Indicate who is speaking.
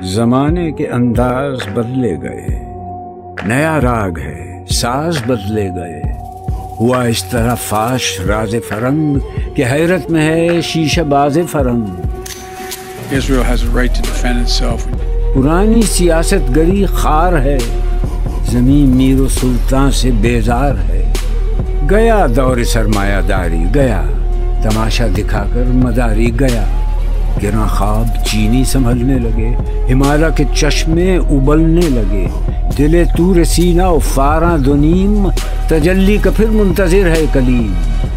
Speaker 1: जमाने के अंदाज बदले गए, नया राग है, साज बदले गए। हुआ इस तरह फाश राज फरंग कि हैरत में है शीशा बाज फरंग।
Speaker 2: Israel has a right to defend itself.
Speaker 1: पुरानी सियासत गरी खार है, जमीन मीर सुल्तान से बेजार है। गया दौर सरमायादारी, गया तमाशा दिखाकर मदारी, गया गिरा ख्वाब चीनी संभलने लगे, हिमालय के चश्मे उबलने लगे। दिले तूर सीना फारा दुनीम, तजल्ली का फिर मुंतजिर है कलीम।